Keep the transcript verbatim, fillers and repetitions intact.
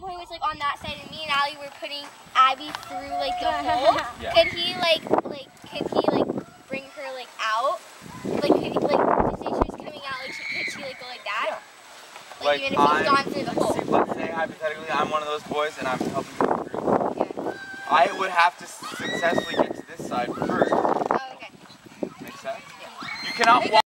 point was like on that side, and me and Allie were putting Abby through like the hole. Yeah. Could he like like could he like bring her like out? Like could he, like to say she was coming out? Like she, could she like go like that? Yeah. Like, Like even if he's I'm, gone through the hole. See, let's say hypothetically I'm one of those boys and I'm helping him through. Yeah. I would have to successfully get to this side first. Oh, okay. Make sense? Yeah. You cannot walk.